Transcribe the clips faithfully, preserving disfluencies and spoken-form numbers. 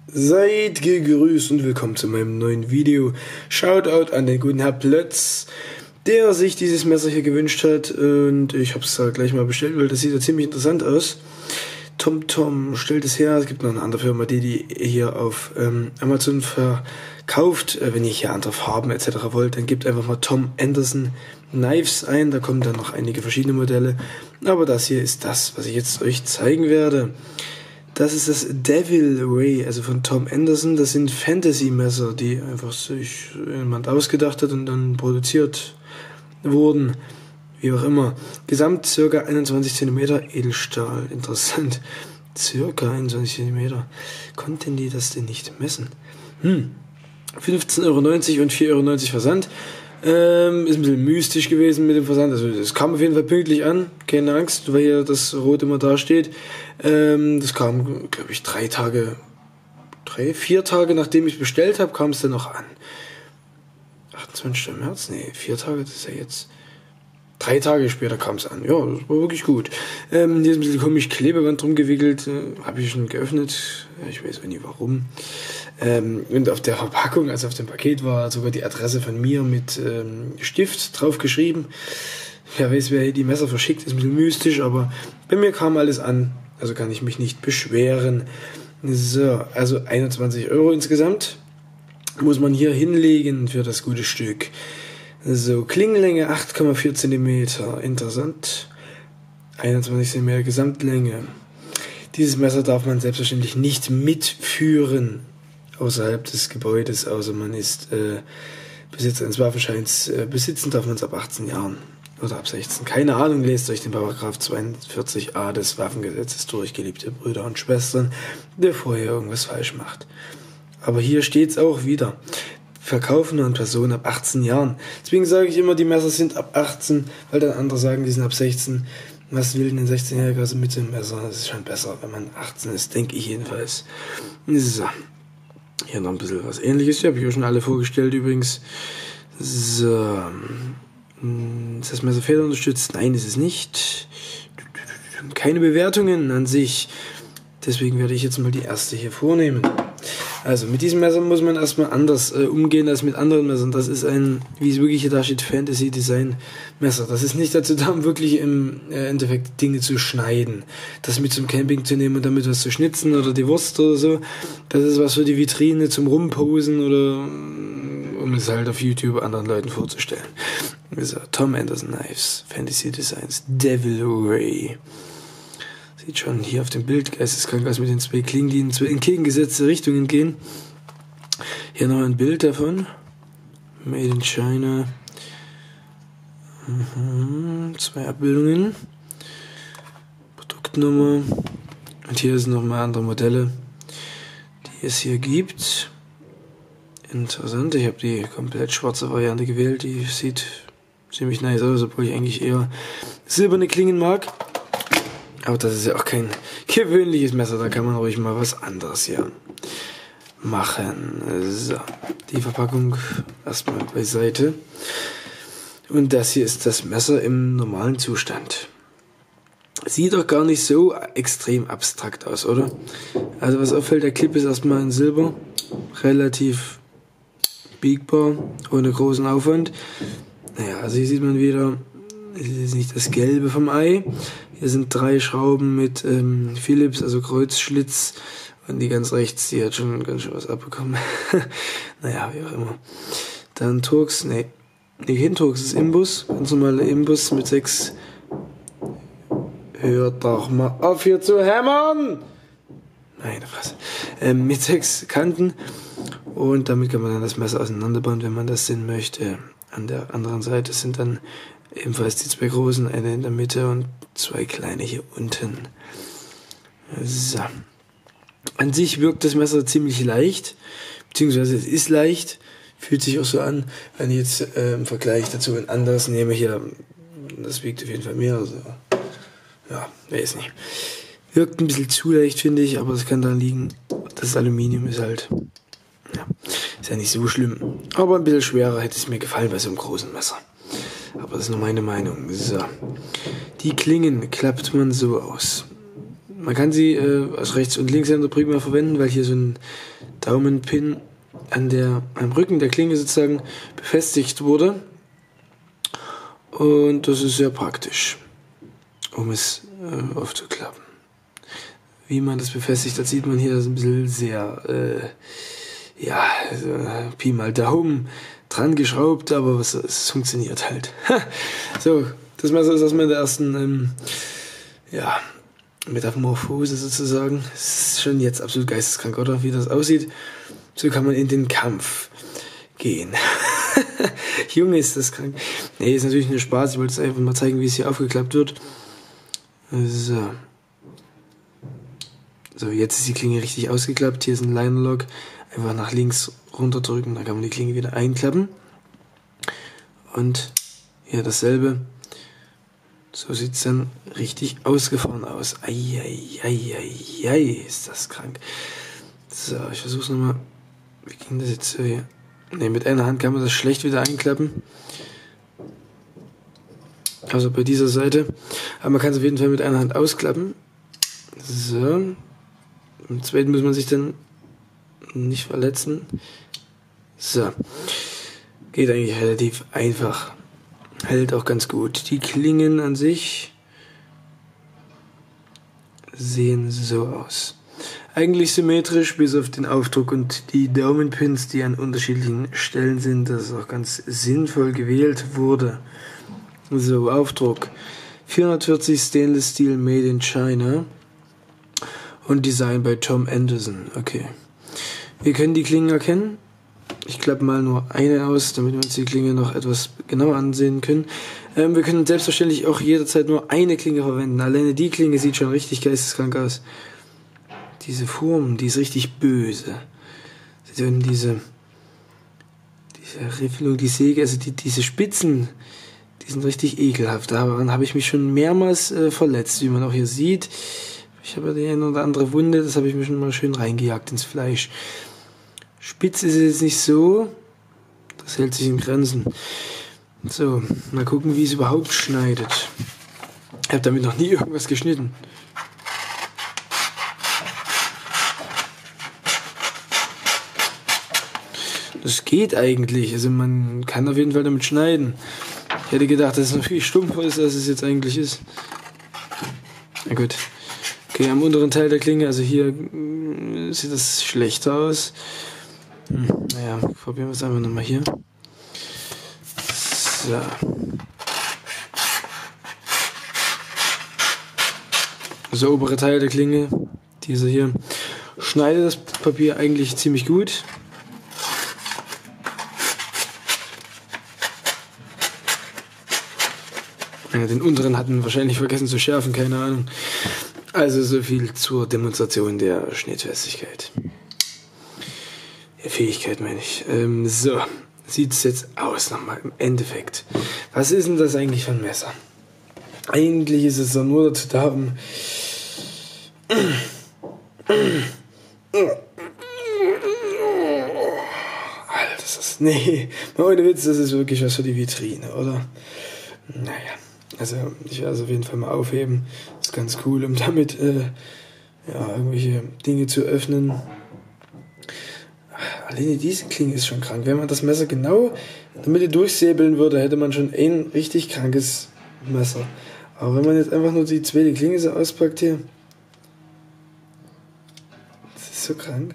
Seid gegrüßt und willkommen zu meinem neuen Video. Shoutout an den guten Herr Plötz, der sich dieses Messer hier gewünscht hat, und ich habe es gleich mal bestellt, weil das sieht ja ziemlich interessant aus. TomTom stellt es her. Es gibt noch eine andere Firma, die die hier auf ähm, Amazon verkauft. Äh, wenn ihr hier andere Farben et cetera wollt, dann gebt einfach mal Tom Anderson Knives ein. Da kommen dann noch einige verschiedene Modelle. Aber das hier ist das, was ich jetzt euch zeigen werde. Das ist das Devil Ray, also von Tom Anderson. Das sind Fantasy-Messer, die einfach sich jemand ausgedacht hat und dann produziert wurden. Wie auch immer. Gesamt ca. einundzwanzig Zentimeter Edelstahl. Interessant. Circa einundzwanzig Zentimeter. Konnten die das denn nicht messen? Hm. fünfzehn Euro neunzig und vier Euro neunzig Versand. Ähm, ist ein bisschen mystisch gewesen mit dem Versand. Also es kam auf jeden Fall pünktlich an. Keine Angst, weil hier das Rot immer da steht. Ähm, das kam, glaube ich, drei Tage, drei, vier Tage nachdem ich bestellt habe, kam es dann noch an. achtundzwanzigster März? Nee, vier Tage, das ist ja jetzt... Drei Tage später kam es an. Ja, das war wirklich gut. Ähm, hier ist ein bisschen komisch Klebeband drum gewickelt. Äh, Habe ich schon geöffnet. Ich weiß auch nie warum. Ähm, und auf der Verpackung, also auf dem Paket, war sogar die Adresse von mir mit ähm, Stift drauf geschrieben. Wer weiß, wer hier die Messer verschickt, ist ein bisschen mystisch, aber bei mir kam alles an. Also kann ich mich nicht beschweren. So, also einundzwanzig Euro insgesamt muss man hier hinlegen für das gute Stück. So, Klingenlänge acht Komma vier Zentimeter, interessant. einundzwanzig Zentimeter Gesamtlänge. Dieses Messer darf man selbstverständlich nicht mitführen außerhalb des Gebäudes, außer man ist äh, Besitzer eines Waffenscheins. Äh, besitzen darf man es ab achtzehn Jahren oder ab sechzehn. Keine Ahnung, lest euch den Paragraph zweiundvierzig a des Waffengesetzes durch, geliebte Brüder und Schwestern, bevor ihr irgendwas falsch macht. Aber hier steht es auch wieder. Verkaufen an Personen ab achtzehn Jahren. Deswegen sage ich immer, die Messer sind ab achtzehn, weil dann andere sagen, die sind ab sechzehn. Was will denn ein sechzehnjähriger also mit dem Messer? Das ist schon besser, wenn man achtzehn ist, denke ich jedenfalls. So. Hier noch ein bisschen was Ähnliches. Die habe ich euch schon alle vorgestellt übrigens. So. Ist das Messer federunterstützt? Nein, ist es nicht. Keine Bewertungen an sich. Deswegen werde ich jetzt mal die erste hier vornehmen. Also mit diesem Messer muss man erstmal anders äh, umgehen als mit anderen Messern. Das ist ein, wie es wirklich hier da steht, Fantasy Design Messer. Das ist nicht dazu da, um wirklich im äh, Endeffekt Dinge zu schneiden. Das mit zum Camping zu nehmen und damit was zu schnitzen oder die Wurst oder so. Das ist was für die Vitrine zum Rumposen oder um es halt auf YouTube anderen Leuten vorzustellen. So, Tom Anderson Knives, Fantasy Designs, Devil Ray. Sieht schon hier auf dem Bild geisteskrank aus mit den zwei Klingen, die in zwei entgegengesetzte Richtungen gehen. Hier noch ein Bild davon. Made in China. Mhm, zwei Abbildungen. Produktnummer. Und hier sind nochmal andere Modelle, die es hier gibt. Interessant. Ich habe die komplett schwarze Variante gewählt. Die sieht ziemlich nice aus, obwohl ich eigentlich eher silberne Klingen mag. Aber das ist ja auch kein gewöhnliches Messer, da kann man ruhig mal was anderes hier machen. So, die Verpackung erstmal beiseite. Und das hier ist das Messer im normalen Zustand. Sieht doch gar nicht so extrem abstrakt aus, oder? Also was auffällt, der Clip ist erstmal in Silber. Relativ biegbar, ohne großen Aufwand. Naja, also hier sieht man wieder, es ist nicht das Gelbe vom Ei. Hier sind drei Schrauben mit ähm, Philips, also Kreuzschlitz. Und die ganz rechts, die hat schon ganz schön was abbekommen. Naja, wie auch immer. Dann Turks, nee, nicht hin, Turks ist Imbus. Ganz normaler Imbus mit sechs. Hört doch mal auf hier zu hämmern! Nein, was? Ähm, mit sechs Kanten. Und damit kann man dann das Messer auseinanderbauen, wenn man das denn möchte. An der anderen Seite sind dann ebenfalls die zwei großen, eine in der Mitte und zwei kleine hier unten. So. An sich wirkt das Messer ziemlich leicht, beziehungsweise es ist leicht, fühlt sich auch so an, wenn ich jetzt äh, im Vergleich dazu ein anderes nehme hier, das wiegt auf jeden Fall mehr, also, ja, weiß nicht. Wirkt ein bisschen zu leicht, finde ich, aber das kann daran liegen, das Aluminium ist halt, ja, ist ja nicht so schlimm, aber ein bisschen schwerer hätte es mir gefallen bei so einem großen Messer. Aber das ist nur meine Meinung. So. Die Klingen klappt man so aus. man kann sie äh, als Rechts- und Linkshänder prima verwenden, weil hier so ein Daumenpin an der, am Rücken der Klinge sozusagen befestigt wurde. Und das ist sehr praktisch, um es äh, aufzuklappen. Wie man das befestigt, das sieht man hier, das ist ein bisschen sehr, äh, ja, also, Pi mal Daumen dran geschraubt, aber es, es funktioniert halt. So, das Messer ist erstmal in der ersten, ähm, ja, Metamorphose sozusagen. Es ist schon jetzt absolut geisteskrank, oder? Wie das aussieht. So kann man in den Kampf gehen. Junge, ist das krank. Nee, ist natürlich nur Spaß. Ich wollte es einfach mal zeigen, wie es hier aufgeklappt wird. So. So, jetzt ist die Klinge richtig ausgeklappt. Hier ist ein Liner-Lock. Einfach nach links runterdrücken, dann kann man die Klinge wieder einklappen. Und hier dasselbe. So sieht es dann richtig ausgefahren aus. Eieieiei, ist das krank. So, ich versuche es nochmal. Wie ging das jetzt so hier? Ne, mit einer Hand kann man das schlecht wieder einklappen. Also bei dieser Seite. Aber man kann es auf jeden Fall mit einer Hand ausklappen. So. Im zweiten muss man sich dann nicht verletzen. So. Geht eigentlich relativ einfach. Hält auch ganz gut. Die Klingen an sich sehen so aus. Eigentlich symmetrisch, bis auf den Aufdruck und die Daumenpins, die an unterschiedlichen Stellen sind. Das ist auch ganz sinnvoll gewählt wurde. So, Aufdruck. vierhundertvierzig Stainless Steel Made in China. Und Design bei Tom Anderson. Okay. Wir können die Klingen erkennen. Ich klappe mal nur eine aus, damit wir uns die Klinge noch etwas genauer ansehen können. Ähm, wir können selbstverständlich auch jederzeit nur eine Klinge verwenden. Alleine die Klinge sieht schon richtig geisteskrank aus. Diese Form, die ist richtig böse. Sie sehen diese, diese Riffelung, die Säge, also die, diese Spitzen, die sind richtig ekelhaft. Daran habe ich mich schon mehrmals äh, verletzt, wie man auch hier sieht. Ich habe die eine oder andere Wunde, das habe ich mir schon mal schön reingejagt ins Fleisch. Spitz ist es jetzt nicht so, das hält sich in Grenzen. So, mal gucken, wie es überhaupt schneidet. Ich habe damit noch nie irgendwas geschnitten. Das geht eigentlich, also man kann auf jeden Fall damit schneiden. Ich hätte gedacht, dass es noch viel stumpfer ist, als es jetzt eigentlich ist. Na gut. Okay, am unteren Teil der Klinge, also hier sieht das schlechter aus. Hm, naja, probieren wir es einfach nochmal hier. So. Der obere Teil der Klinge, dieser hier, schneidet das Papier eigentlich ziemlich gut. Ja, den unteren hatten wir wahrscheinlich vergessen zu schärfen, keine Ahnung. Also so viel zur Demonstration der Schnittfestigkeit. Der Fähigkeit meine ich. Ähm, so, sieht es jetzt aus nochmal im Endeffekt. Was ist denn das eigentlich für ein Messer? Eigentlich ist es doch nur dazu da, um... Alter, das ist... Nee, ohne Witz, das ist wirklich was für die Vitrine, oder? Naja, also ich werde es auf jeden Fall mal aufheben. Das ist ganz cool, um damit äh, ja, irgendwelche Dinge zu öffnen. Alleine diese Klinge ist schon krank. Wenn man das Messer genau in der Mitte durchsäbeln würde, hätte man schon ein richtig krankes Messer. Aber wenn man jetzt einfach nur die zweite Klinge so auspackt hier, das ist so krank.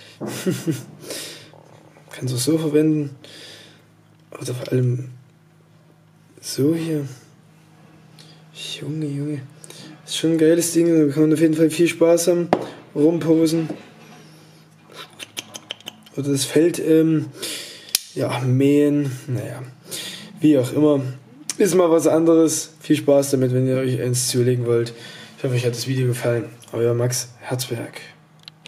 Kann es auch so verwenden. Oder vor allem so hier. Junge, Junge. Das ist schon ein geiles Ding. Da kann man auf jeden Fall viel Spaß haben. Rumposen. Oder das Feld ähm, ja, mähen. Naja. Wie auch immer. Ist mal was anderes. Viel Spaß damit, wenn ihr euch eins zulegen wollt. Ich hoffe, euch hat das Video gefallen. Euer Max Herzberg.